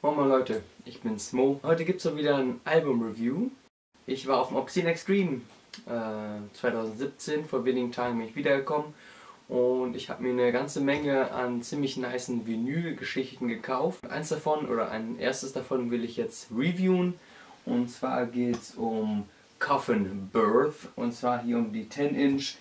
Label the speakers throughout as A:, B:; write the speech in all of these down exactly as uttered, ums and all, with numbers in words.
A: Moin moin Leute, ich bin's Mo. Heute gibt's so wieder ein Album-Review. Ich war auf dem Obscene Extreme äh, zwanzig siebzehn, vor wenigen Tagen bin ich wiedergekommen und ich habe mir eine ganze Menge an ziemlich nicen Vinyl-Geschichten gekauft. Eins davon, oder ein erstes davon, will ich jetzt reviewen, und zwar geht's um Coffin Birth, und zwar hier um die zehn Inch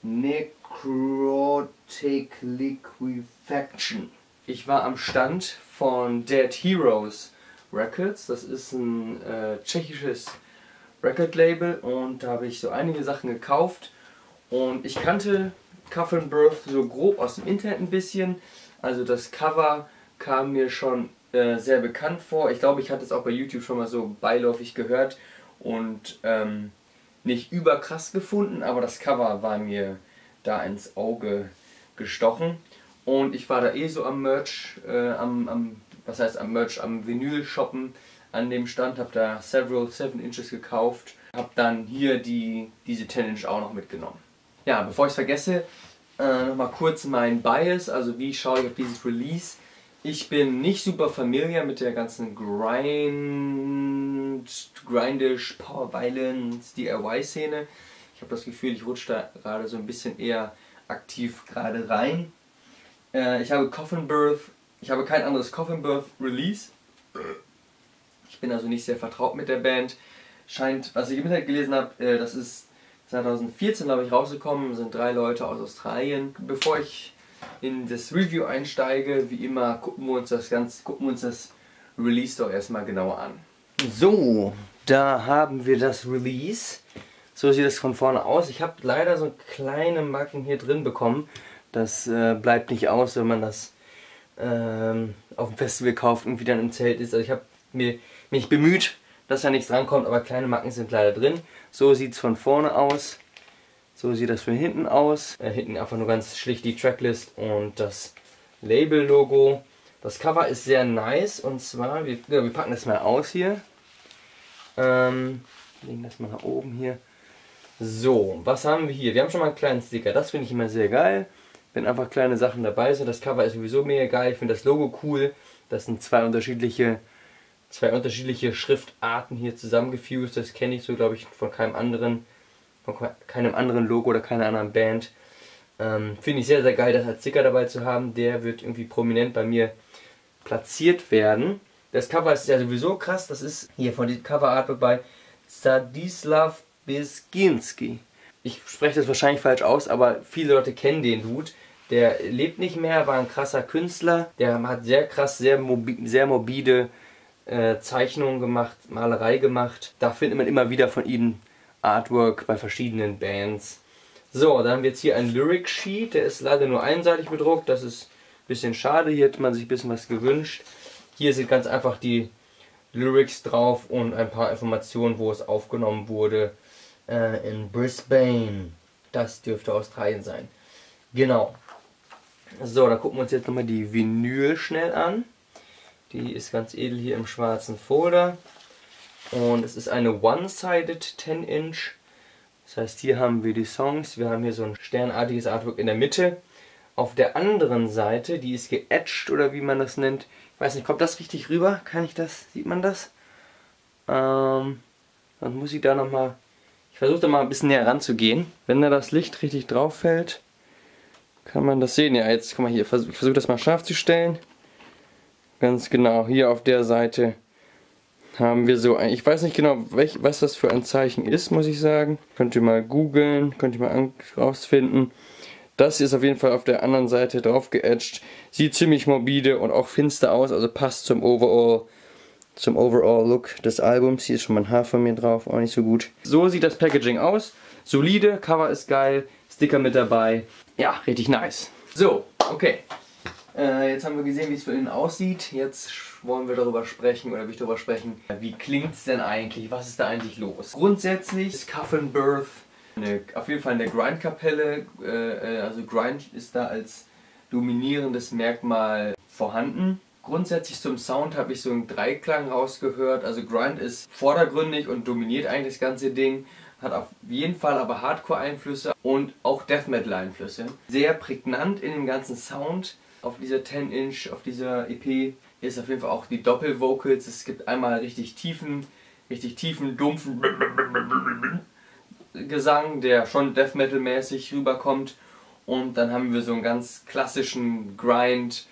A: Necrotic Liquefaction. Ich war am Stand von Dead Heroes Records, das ist ein äh, tschechisches Record-Label, und da habe ich so einige Sachen gekauft, und ich kannte Coffin Birth so grob aus dem Internet ein bisschen, also das Cover kam mir schon äh, sehr bekannt vor. Ich glaube, ich hatte es auch bei YouTube schon mal so beiläufig gehört und ähm, nicht überkrass gefunden, aber das Cover war mir da ins Auge gestochen. Und ich war da eh so am Merch, äh, am, am, was heißt am Merch, am Vinyl shoppen an dem Stand, habe da several seven Inches gekauft, habe dann hier die, diese zehn Inch auch noch mitgenommen. Ja, bevor ich es vergesse, äh, nochmal kurz mein Bias, also wie schaue ich auf dieses Release. Ich bin nicht super familiar mit der ganzen Grind, Grindish, Power Violence, D I Y-Szene. Ich habe das Gefühl, ich rutsche da gerade so ein bisschen eher aktiv gerade rein. Äh, ich habe Coffin Birth, ich habe kein anderes Coffin Birth Release. Ich bin also nicht sehr vertraut mit der Band. Scheint, was ich im Internet gelesen habe, äh, das ist zwanzig vierzehn, glaube ich, rausgekommen, sind drei Leute aus Australien. Bevor ich in das Review einsteige, wie immer, gucken wir uns das Ganze, gucken wir uns das Release doch erstmal genauer an. So, da haben wir das Release. So sieht es von vorne aus. Ich habe leider so kleine Macken hier drin bekommen. Das äh, bleibt nicht aus, wenn man das ähm, auf dem Festival kauft und wieder im Zelt ist. Also ich habe mir mich bemüht, dass da nichts drankommt, aber kleine Macken sind leider drin. So sieht es von vorne aus. So sieht das von hinten aus. Äh, hinten einfach nur ganz schlicht die Tracklist und das Label-Logo. Das Cover ist sehr nice, und zwar, wir, ja, wir packen das mal aus hier. Ähm, legen das mal nach oben hier. So, was haben wir hier? Wir haben schon mal einen kleinen Sticker, das finde ich immer sehr geil, wenn einfach kleine Sachen dabei sind. Das Cover ist sowieso mega geil, ich finde das Logo cool. Das sind zwei unterschiedliche, zwei unterschiedliche Schriftarten hier zusammengefused. Das kenne ich so, glaube ich, von keinem anderen, von keinem anderen Logo oder keiner anderen Band. Ähm, finde ich sehr, sehr geil, das als Sticker dabei zu haben. Der wird irgendwie prominent bei mir platziert werden. Das Cover ist ja sowieso krass, das ist hier von diesem Cover Artwork bei Stanislav Biskinski. Ich spreche das wahrscheinlich falsch aus, aber viele Leute kennen den Dude. Der lebt nicht mehr, war ein krasser Künstler. Der hat sehr krass, sehr, mobi sehr morbide äh, Zeichnungen gemacht, Malerei gemacht. Da findet man immer wieder von ihm Artwork bei verschiedenen Bands. So, dann haben wir jetzt hier ein Lyric Sheet. Der ist leider nur einseitig bedruckt. Das ist ein bisschen schade. Hier hätte man sich ein bisschen was gewünscht. Hier sind ganz einfach die Lyrics drauf und ein paar Informationen, wo es aufgenommen wurde. Äh, in Brisbane. Das dürfte Australien sein. Genau. So, dann gucken wir uns jetzt nochmal die Vinyl schnell an. Die ist ganz edel hier im schwarzen Folder. Und es ist eine One-Sided zehn Inch. Das heißt, hier haben wir die Songs. Wir haben hier so ein sternartiges Artwork in der Mitte. Auf der anderen Seite, die ist geetched, oder wie man das nennt. Ich weiß nicht, kommt das richtig rüber? Kann ich das? Sieht man das? Ähm, dann muss ich da nochmal... Ich versuche da mal ein bisschen näher ranzugehen. Wenn da das Licht richtig drauf fällt, kann man das sehen. Ja, jetzt, guck mal hier, ich versuche das mal scharf zu stellen. Ganz genau, hier auf der Seite haben wir so ein, ich weiß nicht genau, welch, was das für ein Zeichen ist, muss ich sagen. Könnt ihr mal googeln, könnt ihr mal rausfinden. Das ist auf jeden Fall auf der anderen Seite drauf geetcht. Sieht ziemlich morbide und auch finster aus, also passt zum Overall, zum Overall Look des Albums. Hier ist schon mal ein Haar von mir drauf, auch nicht so gut. So sieht das Packaging aus. Solide, Cover ist geil, Sticker mit dabei. Ja, richtig nice. So, okay. Äh, jetzt haben wir gesehen, wie es für innen aussieht. Jetzt wollen wir darüber sprechen, oder will ich darüber sprechen, wie klingt es denn eigentlich? Was ist da eigentlich los? Grundsätzlich ist Coffin Birth eine, auf jeden Fall eine Grind-Kapelle. Äh, also Grind ist da als dominierendes Merkmal vorhanden. Grundsätzlich zum Sound habe ich so einen Dreiklang rausgehört. Also Grind ist vordergründig und dominiert eigentlich das ganze Ding. Hat auf jeden Fall aber Hardcore-Einflüsse und auch Death Metal-Einflüsse. Sehr prägnant in dem ganzen Sound. Auf dieser zehn Inch, auf dieser E P ist auf jeden Fall auch die Doppelvocals. Es gibt einmal richtig tiefen, richtig tiefen, dumpfen Gesang, der schon Death Metal mäßig rüberkommt. Und dann haben wir so einen ganz klassischen Grind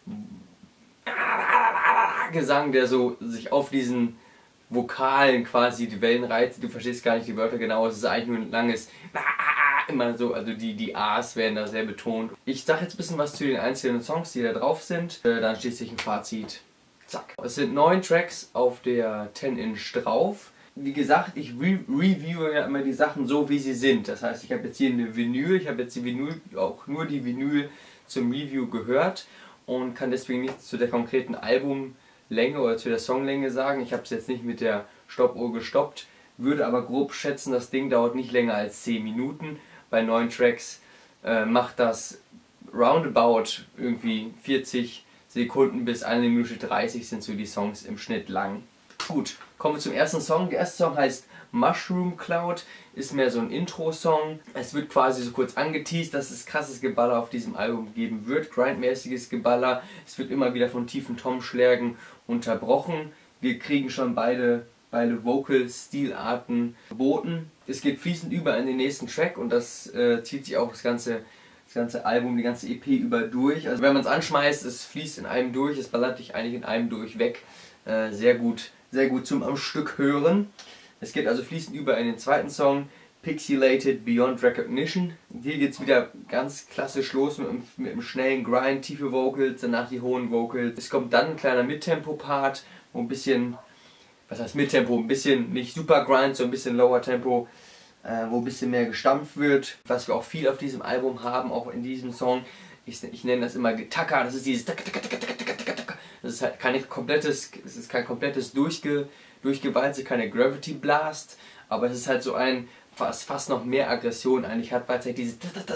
A: Gesang, der so sich auf diesen Vokalen quasi die Wellen reizt. Du verstehst gar nicht die Wörter genau, es ist eigentlich nur ein langes immer so, also die, die A's werden da sehr betont. Ich sage jetzt ein bisschen was zu den einzelnen Songs, die da drauf sind, dann steht sich ein Fazit. Zack. Es sind neun Tracks auf der zehn Inch drauf. Wie gesagt, ich re reviewe ja immer die Sachen so, wie sie sind. Das heißt, ich habe jetzt hier eine Vinyl, ich habe jetzt die Vinyl, auch nur die Vinyl zum Review gehört und kann deswegen nichts zu der konkreten Albumlänge oder zu der Songlänge sagen. Ich habe es jetzt nicht mit der Stoppuhr gestoppt, würde aber grob schätzen, das Ding dauert nicht länger als zehn Minuten. Bei neun Tracks äh, macht das roundabout irgendwie vierzig Sekunden bis eine Minute dreißig sind so die Songs im Schnitt lang. Gut, kommen wir zum ersten Song. Der erste Song heißt Mushroom Cloud, ist mehr so ein Intro-Song. Es wird quasi so kurz angeteased, dass es krasses Geballer auf diesem Album geben wird. Grindmäßiges Geballer. Es wird immer wieder von tiefen Tom-Schlägen unterbrochen. Wir kriegen schon beide, beide Vocal-Stilarten geboten. Es geht fließend über in den nächsten Track und das äh, zieht sich auch das ganze, das ganze Album, die ganze E P über durch. Also wenn man es anschmeißt, es fließt in einem durch, es ballert dich eigentlich in einem durch weg. Äh, sehr gut. Sehr gut zum am Stück hören. Es geht also fließend über in den zweiten Song, Pixelated Beyond Recognition. Hier geht es wieder ganz klassisch los mit einem, mit einem schnellen Grind, tiefe Vocals, danach die hohen Vocals. Es kommt dann ein kleiner Mittempo-Part, wo ein bisschen, was heißt Mittempo, ein bisschen, nicht super Grind, so ein bisschen Lower Tempo, äh, wo ein bisschen mehr gestampft wird. Was wir auch viel auf diesem Album haben, auch in diesem Song. Ich, ich nenne das immer Getacker, das ist dieses Taka, Taka, Taka, Taka, Taka, Taka. Das ist halt kein komplettes, es ist kein komplettes Durchge, Durchgewalze, keine Gravity Blast, aber es ist halt so ein, was fast noch mehr Aggression eigentlich hat, weil es halt dieses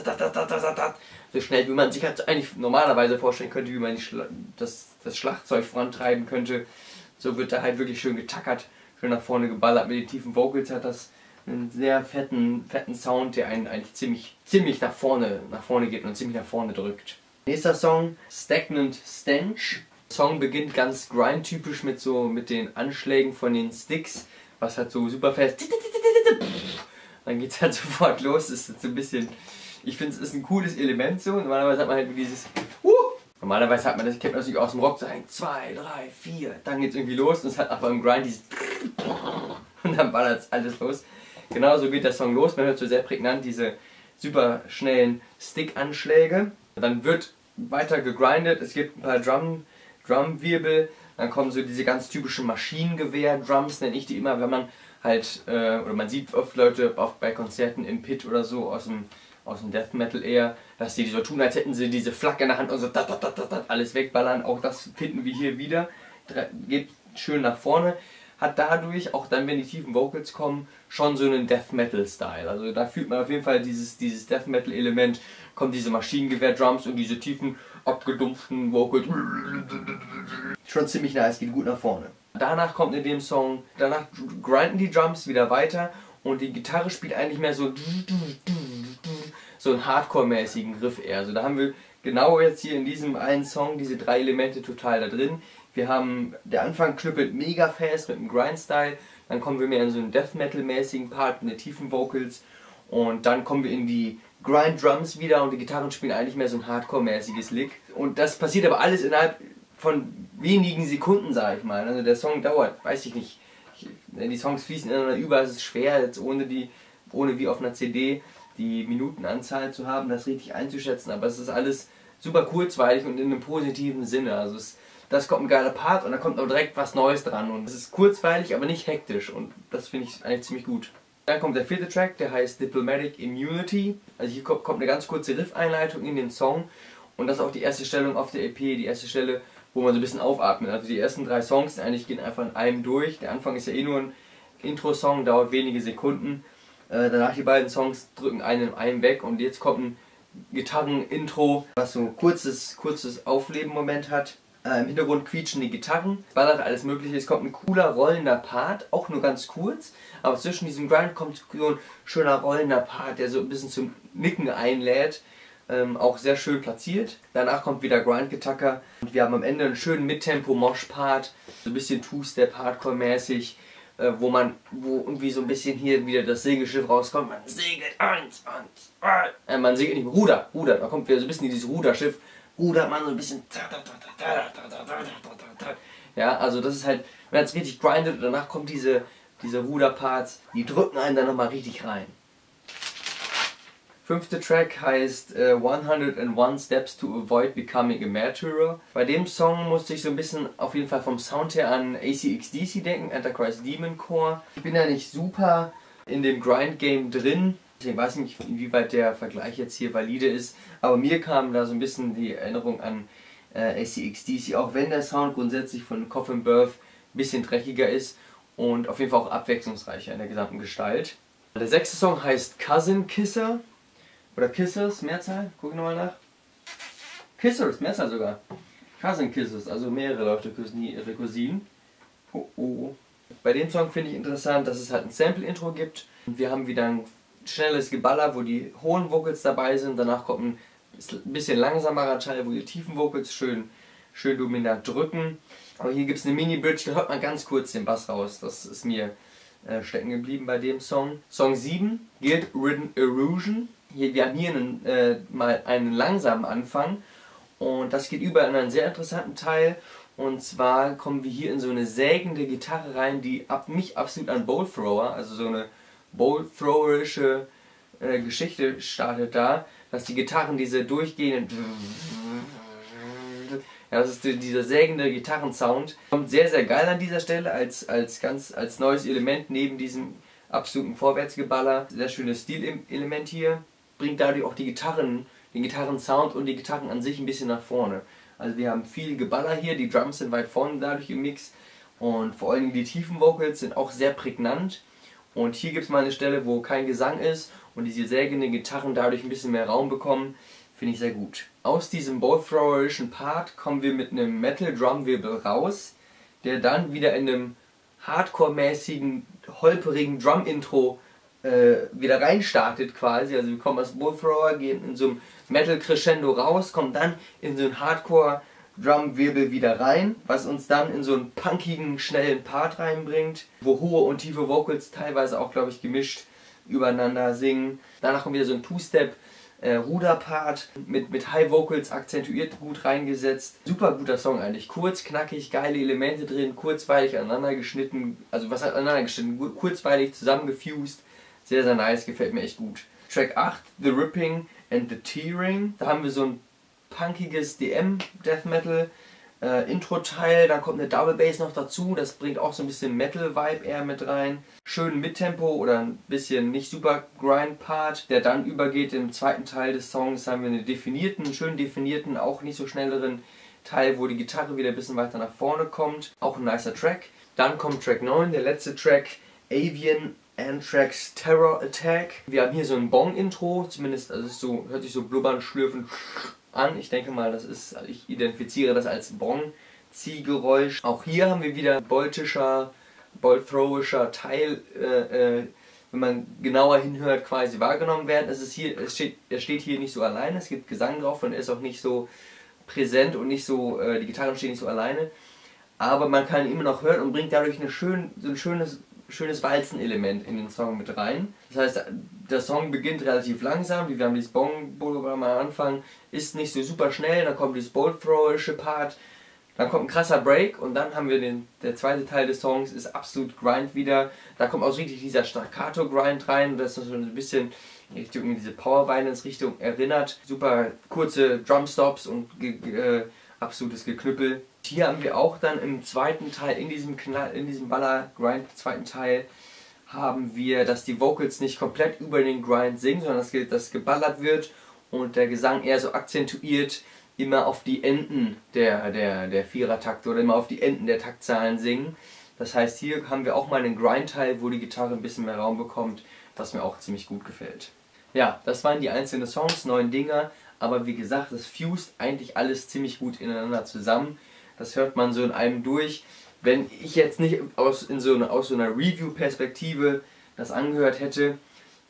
A: so schnell, wie man sich halt eigentlich normalerweise vorstellen könnte, wie man das, das Schlagzeug vorantreiben könnte. So wird da halt wirklich schön getackert, schön nach vorne geballert. Mit den tiefen Vocals hat das einen sehr fetten, fetten Sound, der einen eigentlich ziemlich, ziemlich nach vorne, nach vorne geht und ziemlich nach vorne drückt. Nächster Song, Stagnant Stench. Der Song beginnt ganz grind-typisch mit so mit den Anschlägen von den Sticks, was halt so super fest. Dann geht es halt sofort los. Das ist so ein bisschen. Ich finde, es ist ein cooles Element so. Normalerweise hat man halt dieses. Uh, normalerweise hat man das, kennt man natürlich aus dem Rock, so ein, zwei, drei, vier. Dann geht es irgendwie los und es hat einfach im Grind dieses. Und dann ballert es alles los. Genauso geht der Song los. Man hört so sehr prägnant diese super schnellen Stick-Anschläge. Dann wird weiter gegrindet. Es gibt ein paar Drum. Drumwirbel, dann kommen so diese ganz typischen Maschinengewehr-Drums, nenne ich die immer, wenn man halt, äh, oder man sieht oft Leute oft bei Konzerten im Pit oder so aus dem, aus dem Death Metal eher, dass die so tun, als hätten sie diese Flak in der Hand und so dat, dat, dat, dat, alles wegballern. Auch das finden wir hier wieder, geht schön nach vorne, hat dadurch, auch dann wenn die tiefen Vocals kommen, schon so einen Death Metal Style. Also da fühlt man auf jeden Fall dieses, dieses Death Metal Element, kommen diese Maschinengewehr-Drums und diese tiefen, abgedumpften Vocals. Schon ziemlich nice, geht gut nach vorne. Danach kommt in dem Song, danach grinden die Drums wieder weiter und die Gitarre spielt eigentlich mehr so so einen Hardcore-mäßigen Riff eher. Also da haben wir genau jetzt hier in diesem einen Song diese drei Elemente total da drin. Wir haben, der Anfang knüppelt mega fast mit dem Grind-Style, dann kommen wir mehr in so einen Death Metal-mäßigen Part, in den tiefen Vocals und dann kommen wir in die Grind-Drums wieder und die Gitarren spielen eigentlich mehr so ein Hardcore-mäßiges Lick. Und das passiert aber alles innerhalb von wenigen Sekunden, sag ich mal. Also der Song dauert, weiß ich nicht, ich, die Songs fließen ineinander über, es ist schwer, jetzt ohne, die, ohne wie auf einer C D die Minutenanzahl zu haben, das richtig einzuschätzen, aber es ist alles super kurzweilig und in einem positiven Sinne. Also es, das kommt ein geiler Part und da kommt auch direkt was Neues dran und es ist kurzweilig, aber nicht hektisch und das finde ich eigentlich ziemlich gut. Dann kommt der vierte Track, der heißt Diplomatic Immunity. Also hier kommt eine ganz kurze Riff-Einleitung in den Song und das ist auch die erste Stellung auf der E P, die erste Stelle, wo man so ein bisschen aufatmet. Also die ersten drei Songs eigentlich gehen einfach in einem durch. Der Anfang ist ja eh nur ein Intro-Song, dauert wenige Sekunden. Äh, danach die beiden Songs drücken einen in einem weg und jetzt kommt ein Gitarren-Intro, was so ein kurzes, kurzes Aufleben-Moment hat. Äh, Im Hintergrund quietschen die Gitarren, es ballert alles mögliche, es kommt ein cooler rollender Part, auch nur ganz kurz, aber zwischen diesem Grind kommt so ein schöner rollender Part, der so ein bisschen zum Nicken einlädt. ähm, auch sehr schön platziert. Danach kommt wieder Grind-Getacker und wir haben am Ende einen schönen Mittempo-Mosh-Part, so ein bisschen Two-Step-Hardcore-mäßig, äh, wo man, wo irgendwie so ein bisschen hier wieder das Segelschiff rauskommt. Man segelt eins, eins, eins. Äh, man segelt nicht, Ruder, Ruder, da kommt wieder so ein bisschen dieses Ruderschiff, rudert man so ein bisschen. Ja, also das ist halt, wenn man es richtig grindet und danach kommt diese, diese Ruderparts, die drücken einen dann nochmal richtig rein. Fünfter Track heißt äh, hundertundeins Steps to Avoid Becoming a Martyr. Bei dem Song musste ich so ein bisschen auf jeden Fall vom Sound her an A C X D C denken, Antichrist Demon Core. Ich bin ja nicht super in dem Grind-Game drin, deswegen weiß ich nicht, inwieweit der Vergleich jetzt hier valide ist, aber mir kam da so ein bisschen die Erinnerung an äh, A C X D C, auch wenn der Sound grundsätzlich von Coffin Birth ein bisschen dreckiger ist und auf jeden Fall auch abwechslungsreicher in der gesamten Gestalt. Der sechste Song heißt Cousin Kisser. Oder Kissers, Mehrzahl? Guck nochmal nach. Kissers, Mehrzahl sogar. Cousin Kissers, also mehrere Leute küssen ihre Cousinen. Oh oh. Bei dem Song finde ich interessant, dass es halt ein Sample-Intro gibt. Wir haben wieder ein schnelles Geballer, wo die hohen Vocals dabei sind. Danach kommt ein bisschen langsamerer Teil, wo die tiefen Vocals schön, schön dominant drücken. Aber hier gibt es eine Mini-Bridge, da hört man ganz kurz den Bass raus. Das ist mir äh, stecken geblieben bei dem Song. Song sieben, Guilt Ridden Erosion. Hier, wir haben hier einen, äh, mal einen langsamen Anfang und das geht über in einen sehr interessanten Teil, und zwar kommen wir hier in so eine sägende Gitarre rein, die ab, mich absolut an Bowl Thrower, also so eine Bowl Throwerische äh, Geschichte startet da, dass die Gitarren diese durchgehenden, ja, das ist dieser sägende Gitarrensound, kommt sehr sehr geil an dieser Stelle als, als, ganz, als neues Element neben diesem absoluten Vorwärtsgeballer. Sehr schönes Stilelement hier. Bringt dadurch auch die Gitarren, den Gitarrensound und die Gitarren an sich ein bisschen nach vorne. Also wir haben viel Geballer hier, die Drums sind weit vorne dadurch im Mix und vor allem die tiefen Vocals sind auch sehr prägnant. Und hier gibt es mal eine Stelle, wo kein Gesang ist und diese sägenden Gitarren dadurch ein bisschen mehr Raum bekommen. Finde ich sehr gut. Aus diesem Bowl-Throwerischen Part kommen wir mit einem Metal-Drum-Wirbel raus, der dann wieder in einem Hardcore-mäßigen, holperigen Drum-Intro Äh, wieder reinstartet quasi. Also wir kommen aus Bowl Thrower, gehen in so einem Metal Crescendo raus, kommen dann in so einen Hardcore Drum Wirbel wieder rein, was uns dann in so einen punkigen, schnellen Part reinbringt, wo hohe und tiefe Vocals teilweise auch, glaube ich, gemischt übereinander singen. Danach kommt wieder so ein Two-Step äh, Ruder-Part mit, mit High Vocals akzentuiert, gut reingesetzt. Super guter Song eigentlich. Kurz, knackig, geile Elemente drin, kurzweilig aneinander geschnitten, also was heißt aneinander geschnitten? Kurzweilig zusammengefused. Sehr, sehr nice, gefällt mir echt gut. Track acht, The Ripping and the Tearing. Da haben wir so ein punkiges D M Death Metal äh, Intro-Teil. Dann kommt eine Double Bass noch dazu. Das bringt auch so ein bisschen Metal-Vibe eher mit rein. Schön Mittempo oder ein bisschen nicht super Grind-Part, der dann übergeht. Im zweiten Teil des Songs haben wir einen definierten, schön definierten, auch nicht so schnelleren Teil, wo die Gitarre wieder ein bisschen weiter nach vorne kommt. Auch ein nicer Track. Dann kommt Track neun, der letzte Track, Avian Anthrax Terror Attack. Wir haben hier so ein Bong-Intro, zumindest also es ist so, hört sich so blubbern, schlürfen an. Ich denke mal, das ist, ich identifiziere das als Bong-Ziehgeräusch. Auch hier haben wir wieder boltischer, bolt-throwischer Teil, äh, äh, wenn man genauer hinhört, quasi wahrgenommen werden. Es ist hier, es steht, er steht hier nicht so alleine, es gibt Gesang drauf und er ist auch nicht so präsent und nicht so, äh, die Gitarren stehen nicht so alleine. Aber man kann ihn immer noch hören und bringt dadurch eine schön, so ein schönes schönes Walzenelement in den Song mit rein. Das heißt, der Song beginnt relativ langsam, wir haben dieses Bong am Anfang, ist nicht so super schnell, dann kommt dieses Bolt-Throwerische Part, dann kommt ein krasser Break und dann haben wir den, der zweite Teil des Songs ist absolut Grind wieder, da kommt auch richtig dieser Staccato-Grind rein, das ist so ein bisschen in Richtung diese Power-Violence-Richtung erinnert. Super kurze Drumstops und äh, absolutes Geknüppel. Hier haben wir auch dann im zweiten Teil, in diesem, Knall, in diesem Baller-Grind, zweiten Teil, haben wir, dass die Vocals nicht komplett über den Grind singen, sondern dass das geballert wird und der Gesang eher so akzentuiert immer auf die Enden der, der, der Vierertakte oder immer auf die Enden der Taktzahlen singen. Das heißt, hier haben wir auch mal einen Grind-Teil, wo die Gitarre ein bisschen mehr Raum bekommt, was mir auch ziemlich gut gefällt. Ja, das waren die einzelnen Songs, neun Dinger, aber wie gesagt, das fused eigentlich alles ziemlich gut ineinander zusammen. Das hört man so in einem durch. Wenn ich jetzt nicht aus, in so eine, aus so einer Review-Perspektive das angehört hätte,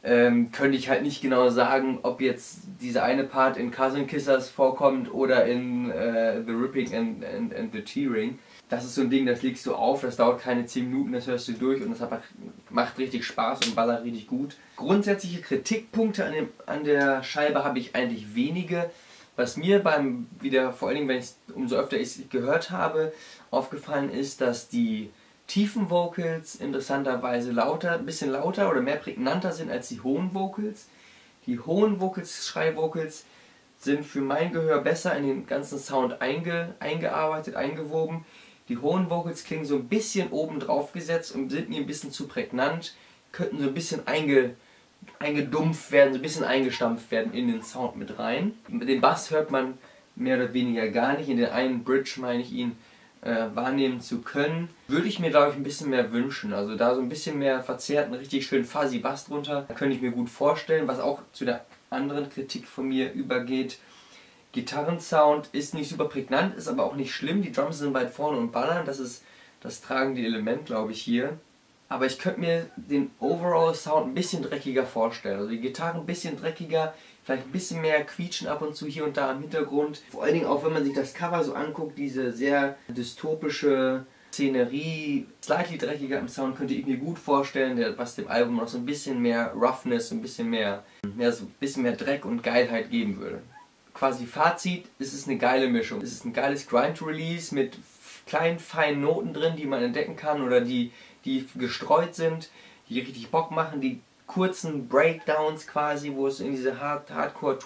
A: ähm, könnte ich halt nicht genau sagen, ob jetzt dieser eine Part in Cousin Kissers vorkommt oder in äh, The Ripping and, and, and the T-Ring. Das ist so ein Ding, das legst du auf, das dauert keine zehn Minuten, das hörst du durch und das hat, macht richtig Spaß und ballert richtig gut. Grundsätzliche Kritikpunkte an, dem, an der Scheibe habe ich eigentlich wenige. Was mir beim, wieder vor allen Dingen, wenn ich umso öfter ich es gehört habe, aufgefallen ist, dass die tiefen Vocals interessanterweise lauter, ein bisschen lauter oder mehr prägnanter sind als die hohen Vocals. Die hohen Vocals, Schrei-Vocals, sind für mein Gehör besser in den ganzen Sound einge, eingearbeitet, eingewoben. Die hohen Vocals klingen so ein bisschen oben drauf gesetzt und sind mir ein bisschen zu prägnant, könnten so ein bisschen einge, eingedumpft werden, so ein bisschen eingestampft werden in den Sound mit rein. Den Bass hört man mehr oder weniger gar nicht. In der einen Bridge meine ich ihn äh, wahrnehmen zu können. Würde ich mir, glaube ich, ein bisschen mehr wünschen. Also da so ein bisschen mehr verzerrten, richtig schön fuzzy Bass drunter, könnte ich mir gut vorstellen. Was auch zu der anderen Kritik von mir übergeht. Gitarrensound ist nicht super prägnant, ist aber auch nicht schlimm. Die Drums sind weit vorne und ballern. Das ist das tragende Element, glaube ich, hier. Aber ich könnte mir den Overall Sound ein bisschen dreckiger vorstellen. Also die Gitarre ein bisschen dreckiger, vielleicht ein bisschen mehr quietschen ab und zu hier und da im Hintergrund. Vor allen Dingen auch, wenn man sich das Cover so anguckt, diese sehr dystopische Szenerie, slightly dreckiger im Sound, könnte ich mir gut vorstellen, der, was dem Album noch so ein bisschen mehr Roughness, ein bisschen mehr, mehr, so ein bisschen mehr Dreck und Geilheit geben würde. Quasi Fazit, es ist eine geile Mischung. Es ist ein geiles Grind-Release mit kleinen, feinen Noten drin, die man entdecken kann oder die, die gestreut sind, die richtig Bock machen, die kurzen Breakdowns quasi, wo es in diese Hard Hardcore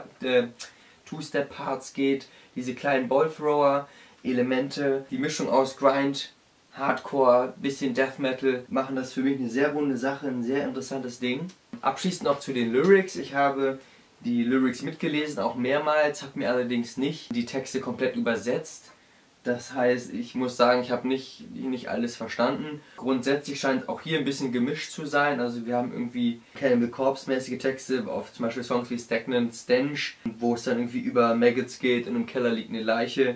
A: Two-Step-Parts geht, diese kleinen Ball-Thrower-Elemente, die Mischung aus Grind, Hardcore, bisschen Death Metal, machen das für mich eine sehr runde Sache, ein sehr interessantes Ding. Abschließend noch zu den Lyrics. Ich habe die Lyrics mitgelesen, auch mehrmals, habe mir allerdings nicht die Texte komplett übersetzt. Das heißt, ich muss sagen, ich habe nicht, nicht alles verstanden. Grundsätzlich scheint auch hier ein bisschen gemischt zu sein. Also wir haben irgendwie Cannibal Corpse-mäßige Texte auf zum Beispiel Songs wie Stagnant Stench, wo es dann irgendwie über Maggots geht und im Keller liegt eine Leiche.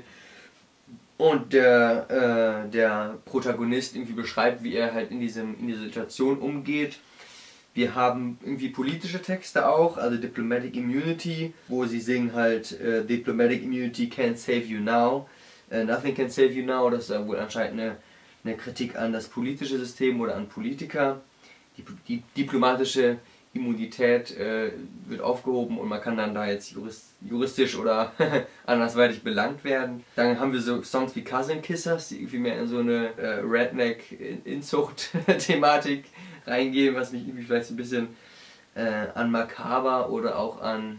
A: Und der, äh, der Protagonist irgendwie beschreibt, wie er halt in, diesem, in dieser Situation umgeht. Wir haben irgendwie politische Texte auch, also Diplomatic Immunity, wo sie singen halt äh, Diplomatic Immunity can't save you now, uh, nothing can save you now. Das ist ja wohl anscheinend eine, eine Kritik an das politische System oder an Politiker. Die, die diplomatische Immunität äh, wird aufgehoben und man kann dann da jetzt jurist, juristisch oder andersweitig belangt werden. Dann haben wir so Songs wie Cousin Kissers, die irgendwie mehr in so eine äh, Redneck-Inzucht-Thematik reingehen, was mich irgendwie vielleicht so ein bisschen äh, an Makaber oder auch an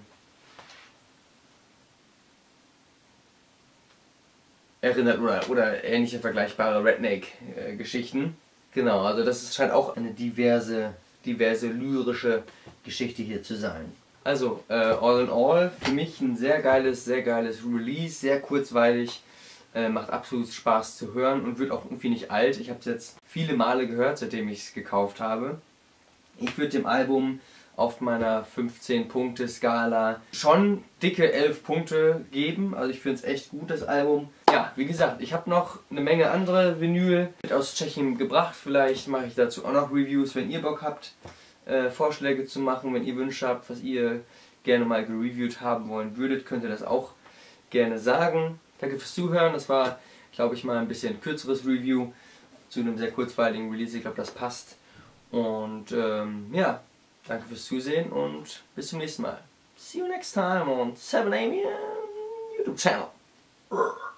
A: erinnert oder, oder ähnliche vergleichbare Redneck-Geschichten. Genau, also das scheint auch eine diverse, diverse lyrische Geschichte hier zu sein. Also, äh, all in all, für mich ein sehr geiles, sehr geiles Release, sehr kurzweilig, äh, macht absolut Spaß zu hören und wird auch irgendwie nicht alt. Ich habe es jetzt viele Male gehört, seitdem ich es gekauft habe. Ich würde dem Album auf meiner fünfzehn Punkte Skala schon dicke elf Punkte geben. Also ich finde es echt gut, das Album. Ja, wie gesagt, ich habe noch eine Menge andere Vinyl mit aus Tschechien gebracht. Vielleicht mache ich dazu auch noch Reviews, wenn ihr Bock habt, äh, Vorschläge zu machen. Wenn ihr Wünsche habt, was ihr gerne mal gereviewt haben wollen würdet, könnt ihr das auch gerne sagen. Danke fürs Zuhören. Das war, glaube ich, mal ein bisschen kürzeres Review zu einem sehr kurzweiligen Release. Ich glaube, das passt. Und ähm, ja, danke fürs Zusehen und bis zum nächsten Mal. See you next time on seven A M YouTube channel.